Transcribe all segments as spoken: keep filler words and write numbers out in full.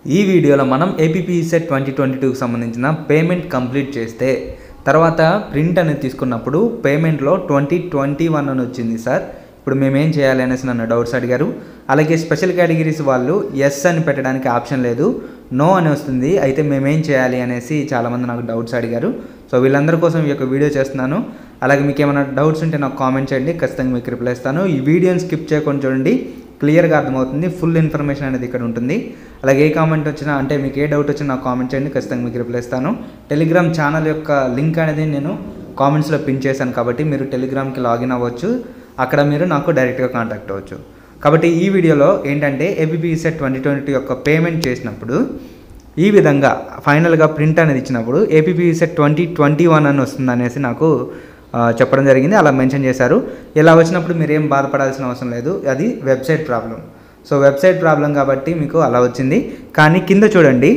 ఈ వీడియోలో మనం ఏపీపీసెట్ ట్వంటీ ట్వంటీ టూకి సంబంధించిన పేమెంట్ కంప్లీట్ చేస్తే తర్వాత ప్రింట్ అనేది తీసుకున్నప్పుడు పేమెంట్లో ట్వంటీ ట్వంటీ వన్ అని వచ్చింది సార్. ఇప్పుడు మేమేం చేయాలి అనేసి నన్ను డౌట్స్ అడిగారు. అలాగే స్పెషల్ కేటగిరీస్ వాళ్ళు ఎస్ అని పెట్టడానికి ఆప్షన్ లేదు, నో అని వస్తుంది. అయితే మేమేం చేయాలి అనేసి చాలామంది నాకు డౌట్స్ అడిగారు. సో వీళ్ళందరి కోసం ఈ యొక్క వీడియో చేస్తున్నాను. అలాగే మీకు ఏమైనా డౌట్స్ ఉంటే నాకు కామెంట్ చేయండి, ఖచ్చితంగా మీకు రిప్లై ఇస్తాను. ఈ వీడియోని స్కిప్ చేయకుండా చూడండి, క్లియర్గా అర్థమవుతుంది. ఫుల్ ఇన్ఫర్మేషన్ అనేది ఇక్కడ ఉంటుంది. అలాగే ఏ కామెంట్ వచ్చినా అంటే మీకు ఏ డౌట్ వచ్చినా నాకు కామెంట్ చేయండి, ఖచ్చితంగా మీకు రిప్లై ఇస్తాను. టెలిగ్రామ్ ఛానల్ యొక్క లింక్ అనేది నేను కామెంట్స్లో పిన్ చేశాను కాబట్టి మీరు టెలిగ్రామ్కి లాగిన్ అవ్వచ్చు, అక్కడ మీరు నాకు డైరెక్ట్గా కాంటాక్ట్ అవ్వచ్చు. కాబట్టి ఈ వీడియోలో ఏంటంటే ఏపీపీసెట్ ట్వంటీ ట్వంటీ టూ యొక్క పేమెంట్ చేసినప్పుడు ఈ విధంగా ఫైనల్గా ప్రింట్ అనేది ఇచ్చినప్పుడు ఏపీపీసెట్ ట్వంటీ ట్వంటీ వన్ అని వస్తుంది అనేసి నాకు చెప్పడం జరిగింది. అలా మెన్షన్ చేశారు. ఇలా వచ్చినప్పుడు మీరు ఏం బాధపడాల్సిన అవసరం లేదు, అది website problem. So website problem కాబట్టి మీకు అలా వచ్చింది. కానీ కింద చూడండి,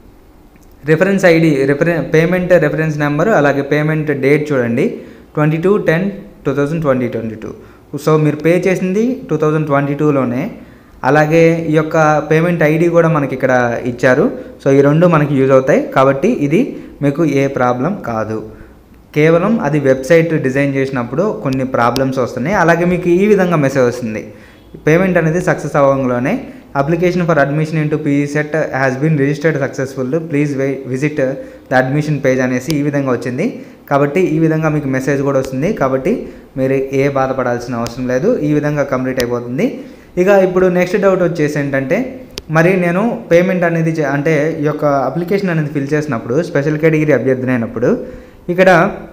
reference ID, reference payment reference number, అలాగే పేమెంట్ డేట్ చూడండి, twenty two ten two thousand twenty twenty two. So మీరు పే చేసింది టూ థౌజండ్ ట్వంటీ టూలోనే. అలాగే ఈ యొక్క పేమెంట్ ఐడి కూడా మనకి ఇక్కడ ఇచ్చారు. సో ఈ రెండు మనకి యూజ్ అవుతాయి కాబట్టి ఇది మీకు ఏ ప్రాబ్లం కాదు. కేవలం అది వెబ్సైట్ డిజైన్ చేసినప్పుడు కొన్ని ప్రాబ్లమ్స్ వస్తున్నాయి. అలాగే మీకు ఈ విధంగా మెసేజ్ వస్తుంది, పేమెంట్ అనేది సక్సెస్ అవ్వడంలోనే application for admission into PECET has been registered successful, please visit the admission page అనేసి ఈ విధంగా వచ్చింది. కాబట్టి ఈ విధంగా మీకు మెసేజ్ కూడా వస్తుంది. కాబట్టి మీరు ఏ బాధపడాల్సిన అవసరం లేదు, ఈ విధంగా కంప్లీట్ అయిపోతుంది. ఇక ఇప్పుడు నెక్స్ట్ డౌట్ వచ్చేసి ఏంటంటే, మరి నేను పేమెంట్ అనేది అంటే ఈ యొక్క అప్లికేషన్ అనేది ఫిల్ చేసినప్పుడు స్పెషల్ కేటగిరీ అభ్యర్థి అయినప్పుడు ఇక్కడ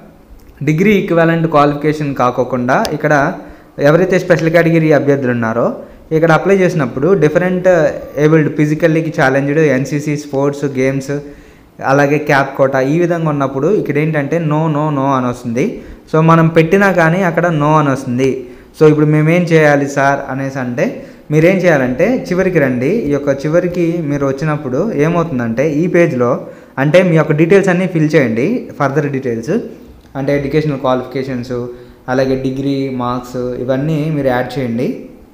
డిగ్రీ ఈక్వాలెంట్ క్వాలిఫికేషన్ కాకోకుండా ఇక్కడ ఎవరైతే స్పెషల్ కేటగిరీ అభ్యర్థులు ఉన్నారో ఇక్కడ అప్లై చేసినప్పుడు డిఫరెంట్ ఏబుల్డ్, ఫిజికల్లీకి ఛాలెంజ్డ్, ఎన్సీసీ, స్పోర్ట్స్, గేమ్స్, అలాగే క్యాప్ కోటా ఈ విధంగా ఉన్నప్పుడు ఇక్కడ ఏంటంటే నో నో నో అని వస్తుంది. సో మనం పెట్టినా కానీ అక్కడ నో అని వస్తుంది. సో ఇప్పుడు మేమేం చేయాలి సార్ అనేసి అంటే మీరేం చేయాలంటే చివరికి రండి. ఈ యొక్క చివరికి మీరు వచ్చినప్పుడు ఏమవుతుందంటే ఈ పేజ్లో అంటే మీ యొక్క డీటెయిల్స్ అన్నీ ఫిల్ చేయండి, ఫర్దర్ డీటెయిల్స్ అంటే ఎడ్యుకేషనల్ క్వాలిఫికేషన్స్, అలాగే డిగ్రీ మార్క్స్ ఇవన్నీ మీరు యాడ్ చేయండి.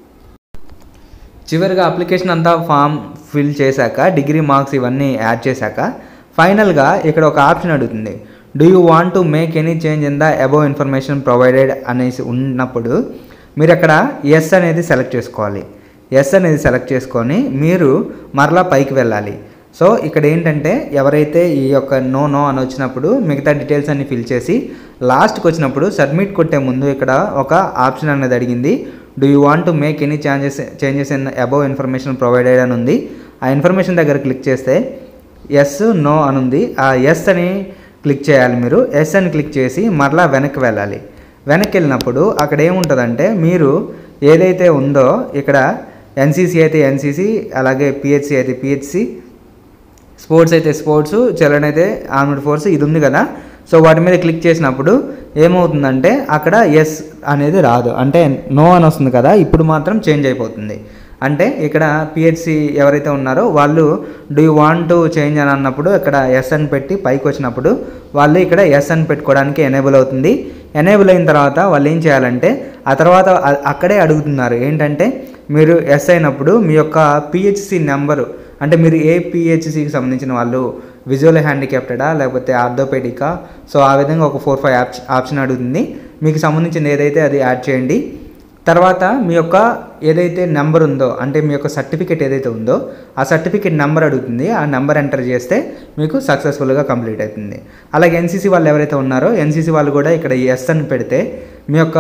చివరిగా అప్లికేషన్ అంతా ఫామ్ ఫిల్ చేశాక డిగ్రీ మార్క్స్ ఇవన్నీ యాడ్ చేశాక ఫైనల్గా ఇక్కడ ఒక ఆప్షన్ అడుగుతుంది, do you want to make any change in the above information provided అనేసి ఉన్నప్పుడు మీరు అక్కడ ఎస్ అనేది సెలెక్ట్ చేసుకోవాలి. ఎస్ అనేది సెలెక్ట్ చేసుకొని మీరు మరలా పైకి వెళ్ళాలి. సో ఇక్కడ ఏంటంటే ఎవరైతే ఈ యొక్క నో నో అని వచ్చినప్పుడు మిగతా డీటెయిల్స్ అన్ని ఫిల్ చేసి లాస్ట్కి వచ్చినప్పుడు సబ్మిట్ కొట్టే ముందు ఇక్కడ ఒక ఆప్షన్ అనేది అడిగింది, do you want to make any changes changes in above information provided అని ఉంది. ఆ ఇన్ఫర్మేషన్ దగ్గర క్లిక్ చేస్తే ఎస్ నో అని ఉంది. ఆ ఎస్ అని క్లిక్ చేయాలి. మీరు ఎస్ అని క్లిక్ చేసి మరలా వెనక్కి వెళ్ళాలి. వెనక్కి వెళ్ళినప్పుడు అక్కడ ఏముంటుందంటే మీరు ఏదైతే ఉందో ఇక్కడ ఎన్సీసీ అయితే ఎన్సీసీ, అలాగే పిహెచ్సి అయితే పిహెచ్సి, స్పోర్ట్స్ అయితే స్పోర్ట్స్, చిల్డ్రన్ అయితే ఆర్మ్డ్ ఫోర్స్ ఇది ఉంది కదా. సో వాటి మీద క్లిక్ చేసినప్పుడు ఏమవుతుందంటే అక్కడ ఎస్ అనేది రాదు, అంటే నో అని వస్తుంది కదా. ఇప్పుడు మాత్రం చేంజ్ అయిపోతుంది. అంటే ఇక్కడ పిహెచ్సి ఎవరైతే ఉన్నారో వాళ్ళు do you want to change అని అన్నప్పుడు ఇక్కడ ఎస్ అని పెట్టి పైకి వచ్చినప్పుడు వాళ్ళు ఇక్కడ ఎస్ అని పెట్టుకోవడానికి ఎనేబుల్ అవుతుంది. ఎనేబుల్ అయిన తర్వాత వాళ్ళు ఏం చేయాలంటే ఆ తర్వాత అక్కడే అడుగుతున్నారు ఏంటంటే మీరు ఎస్ అయినప్పుడు మీ యొక్క పిహెచ్సి నెంబరు, అంటే మీరు ఏ పిహెచ్సికి సంబంధించిన వాళ్ళు, విజువల్ హ్యాండిక్యాప్టెడా లేకపోతే ఆర్థోపెడికా, సో ఆ విధంగా ఒక ఫోర్ ఫైవ్ ఆప్షన్ ఆప్షన్ అడుగుతుంది. మీకు సంబంధించింది ఏదైతే అది యాడ్ చేయండి. తర్వాత మీ యొక్క ఏదైతే నెంబర్ ఉందో అంటే మీ యొక్క సర్టిఫికేట్ ఏదైతే ఉందో ఆ సర్టిఫికేట్ నెంబర్ అడుగుతుంది. ఆ నెంబర్ ఎంటర్ చేస్తే మీకు సక్సెస్ఫుల్గా కంప్లీట్ అవుతుంది. అలాగే ఎన్సీసీ వాళ్ళు ఎవరైతే ఉన్నారో ఎన్సీసీ వాళ్ళు కూడా ఇక్కడ ఎస్ అని పెడితే మీ యొక్క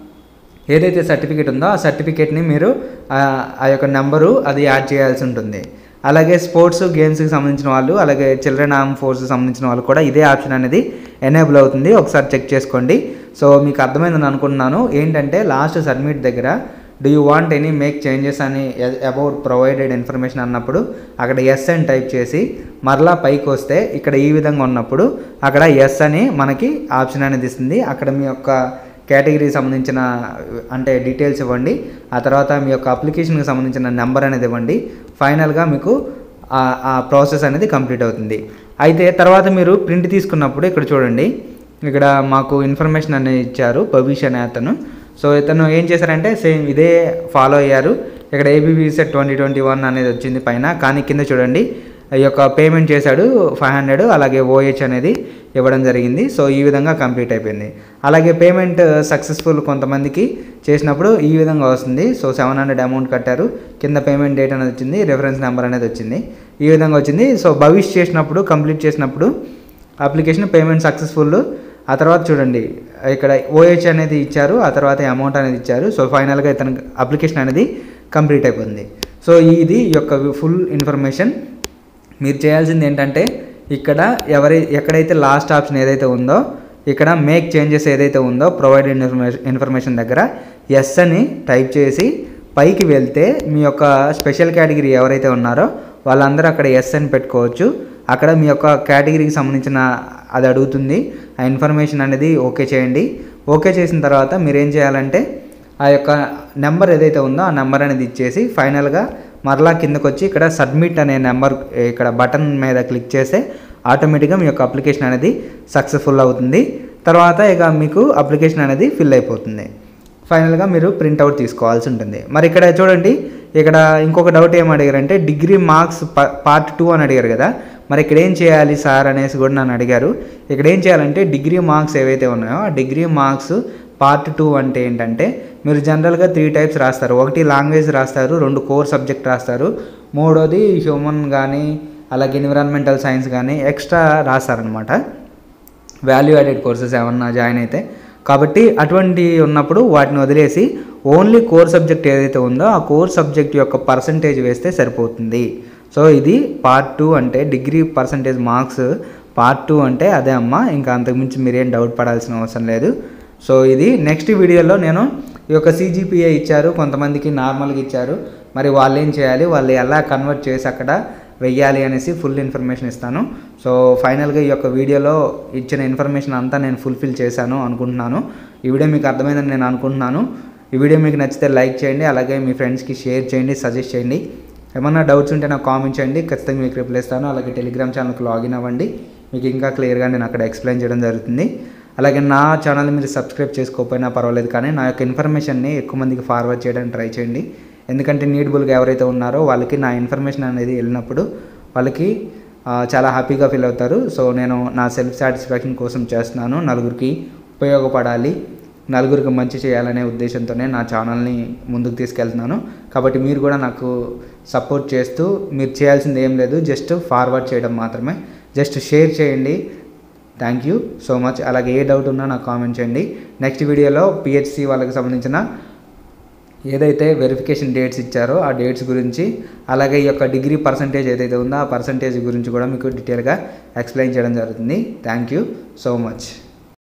ఏదైతే సర్టిఫికేట్ ఉందో ఆ సర్టిఫికేట్ని మీరు ఆ యొక్క నెంబరు అది యాడ్ చేయాల్సి ఉంటుంది. అలాగే స్పోర్ట్స్ గేమ్స్కి సంబంధించిన వాళ్ళు, అలాగే చిల్డ్రన్ ఆర్మ్ ఫోర్స్కి సంబంధించిన వాళ్ళు కూడా ఇదే ఆప్షన్ అనేది ఎనేబుల్ అవుతుంది. ఒకసారి చెక్ చేసుకోండి. సో మీకు అర్థమైందని అనుకుంటున్నాను. ఏంటంటే లాస్ట్ సబ్మిట్ దగ్గర do you want any make changes అని అబౌట్ ప్రొవైడెడ్ ఇన్ఫర్మేషన్ అన్నప్పుడు అక్కడ ఎస్ అని టైప్ చేసి మరలా పైకి వస్తే ఇక్కడ ఈ విధంగా ఉన్నప్పుడు అక్కడ ఎస్ అని మనకి ఆప్షన్ అనేది ఇస్తుంది. అక్కడ మీ యొక్క కేటగిరీకి సంబంధించిన అంటే డీటెయిల్స్ ఇవ్వండి. ఆ తర్వాత మీ యొక్క అప్లికేషన్కి సంబంధించిన నెంబర్ అనేది ఇవ్వండి. ఫైనల్గా మీకు ఆ ప్రాసెస్ అనేది కంప్లీట్ అవుతుంది. అయితే తర్వాత మీరు ప్రింట్ తీసుకున్నప్పుడు ఇక్కడ చూడండి, ఇక్కడ మాకు ఇన్ఫర్మేషన్ అనేది ఇచ్చారు భవిష్య అనే అతను. సో ఇతను ఏం చేశారంటే సేమ్ ఇదే ఫాలో అయ్యారు. ఇక్కడ AP PECET twenty twenty one అనేది వచ్చింది పైన, కానీ కింద చూడండి ఈ యొక్క పేమెంట్ చేశాడు ఫైవ్ హండ్రెడ్, అలాగే ఓహెచ్ అనేది ఇవ్వడం జరిగింది. సో ఈ విధంగా కంప్లీట్ అయిపోయింది. అలాగే పేమెంట్ సక్సెస్ఫుల్ కొంతమందికి చేసినప్పుడు ఈ విధంగా వస్తుంది. సో సెవెన్ హండ్రెడ్ అమౌంట్ కట్టారు, కింద పేమెంట్ డేట్ అనేది వచ్చింది, రెఫరెన్స్ నెంబర్ అనేది వచ్చింది, ఈ విధంగా వచ్చింది. సో భవిష్ చేసినప్పుడు కంప్లీట్ చేసినప్పుడు అప్లికేషన్ పేమెంట్ సక్సెస్ఫుల్, ఆ తర్వాత చూడండి ఇక్కడ ఓహెచ్ అనేది ఇచ్చారు, ఆ తర్వాత అమౌంట్ అనేది ఇచ్చారు. సో ఫైనల్గా ఇతను అప్లికేషన్ అనేది కంప్లీట్ అయిపోయింది. సో ఇది ఈ యొక్క ఫుల్ ఇన్ఫర్మేషన్. మీరు చేయాల్సింది ఏంటంటే ఇక్కడ ఎవరి ఎక్కడైతే లాస్ట్ ఆప్షన్ ఏదైతే ఉందో ఇక్కడ మేక్ చేంజెస్ ఏదైతే ఉందో ప్రొవైడెడ్ ఇన్ఫర్మేషన్ ఇన్ఫర్మేషన్ దగ్గర ఎస్ అని టైప్ చేసి పైకి వెళ్తే మీ యొక్క స్పెషల్ కేటగిరీ ఎవరైతే ఉన్నారో వాళ్ళందరూ అక్కడ ఎస్ అని పెట్టుకోవచ్చు. అక్కడ మీ యొక్క కేటగిరీకి సంబంధించిన అది అడుగుతుంది, ఆ ఇన్ఫర్మేషన్ అనేది ఓకే చేయండి. ఓకే చేసిన తర్వాత మీరు ఏం చేయాలంటే ఆ యొక్క నెంబర్ ఏదైతే ఉందో ఆ నెంబర్ అనేది ఇచ్చేసి ఫైనల్గా మరలా కిందకు వచ్చి ఇక్కడ సబ్మిట్ అనే నెంబర్ ఇక్కడ బటన్ మీద క్లిక్ చేస్తే ఆటోమేటిక్గా మీ యొక్క అప్లికేషన్ అనేది సక్సెస్ఫుల్ అవుతుంది. తర్వాత ఇక మీకు అప్లికేషన్ అనేది ఫిల్ అయిపోతుంది. ఫైనల్గా మీరు ప్రింట్అవుట్ తీసుకోవాల్సి ఉంటుంది. మరి ఇక్కడ చూడండి, ఇక్కడ ఇంకొక డౌట్ ఏం అడిగారంటే డిగ్రీ మార్క్స్ పార్ట్ టూ అని అడిగారు కదా, మరి ఇక్కడ ఏం చేయాలి సార్ అనేసి కూడా నన్ను అడిగారు. ఇక్కడ ఏం చేయాలంటే డిగ్రీ మార్క్స్ ఏవైతే ఉన్నాయో ఆ డిగ్రీ మార్క్స్ పార్ట్ టూ అంటే ఏంటంటే మీరు జనరల్గా త్రీ టైప్స్ రాస్తారు. ఒకటి లాంగ్వేజ్ రాస్తారు, రెండు కోర్ సబ్జెక్ట్ రాస్తారు, మూడోది హ్యూమన్ కానీ అలాగే ఎన్విరాన్మెంటల్ సైన్స్ కానీ ఎక్స్ట్రా రాస్తారనమాట, వాల్యూ యాడెడ్ కోర్సెస్ ఏమన్నా జాయిన్ అయితే. కాబట్టి అటువంటి ఉన్నప్పుడు వాటిని వదిలేసి ఓన్లీ కోర్ సబ్జెక్ట్ ఏదైతే ఉందో ఆ కోర్ సబ్జెక్ట్ యొక్క పర్సంటేజ్ వేస్తే సరిపోతుంది. సో ఇది పార్ట్ టూ అంటే degree percentage marks part two అంటే అదే అమ్మ, ఇంకా అంతకుమించి మీరేం డౌట్ పడాల్సిన అవసరం లేదు. సో ఇది నెక్స్ట్ వీడియోలో నేను ఈ యొక్క సీజీపీఏ ఇచ్చారు, కొంతమందికి నార్మల్గా ఇచ్చారు, మరి వాళ్ళు ఏం చేయాలి, వాళ్ళు ఎలా కన్వర్ట్ చేసి అక్కడ వెయ్యాలి అనేసి ఫుల్ ఇన్ఫర్మేషన్ ఇస్తాను. సో ఫైనల్గా ఈ యొక్క వీడియోలో ఇచ్చిన ఇన్ఫర్మేషన్ అంతా నేను ఫుల్ఫిల్ చేశాను అనుకుంటున్నాను. ఈ వీడియో మీకు అర్థమైందని నేను అనుకుంటున్నాను. ఈ వీడియో మీకు నచ్చితే లైక్ చేయండి, అలాగే మీ ఫ్రెండ్స్కి షేర్ చేయండి, సజెస్ట్ చేయండి. ఏమన్నా డౌట్స్ ఉంటే నాకు కామెంట్ చేయండి, ఖచ్చితంగా మీకు రిప్లై ఇస్తాను. అలాగే టెలిగ్రామ్ ఛానల్కి లాగిన్ అవ్వండి, మీకు ఇంకా క్లియర్గా నేను అక్కడ ఎక్స్ప్లెయిన్ చేయడం జరుగుతుంది. అలాగే నా ఛానల్ మీరు సబ్స్క్రైబ్ చేసుకోకపోయినా పర్వాలేదు, కానీ నా యొక్క ఇన్ఫర్మేషన్ని ఎక్కువ మందికి ఫార్వర్డ్ చేయడానికి ట్రై చేయండి. ఎందుకంటే నీడబుల్గా ఎవరైతే ఉన్నారో వాళ్ళకి నా ఇన్ఫర్మేషన్ అనేది వెళ్ళినప్పుడు వాళ్ళకి చాలా హ్యాపీగా ఫీల్ అవుతారు. సో నేను నా సెల్ఫ్ సాటిస్ఫాక్షన్ కోసం చేస్తున్నాను, నలుగురికి ఉపయోగపడాలి, నలుగురికి మంచి చేయాలనే ఉద్దేశంతోనే నా ఛానల్ని ముందుకు తీసుకెళ్తున్నాను. కాబట్టి మీరు కూడా నాకు సపోర్ట్ చేస్తూ మీరు చేయాల్సింది ఏం లేదు, జస్ట్ ఫార్వర్డ్ చేయడం మాత్రమే, జస్ట్ షేర్ చేయండి. Thank you so much. అలాగే ఏ డౌట్ ఉన్నా నాకు కామెంట్ చేయండి. నెక్స్ట్ వీడియోలో పిహెచ్సి వాళ్ళకి సంబంధించిన ఏదైతే వెరిఫికేషన్ డేట్స్ ఇచ్చారో ఆ డేట్స్ గురించి, అలాగే ఈ యొక్క డిగ్రీ పర్సంటేజ్ ఏదైతే ఉందో ఆ పర్సంటేజ్ గురించి కూడా మీకు డీటెయిల్గా ఎక్స్ప్లెయిన్ చేయడం జరుగుతుంది. Thank you so much.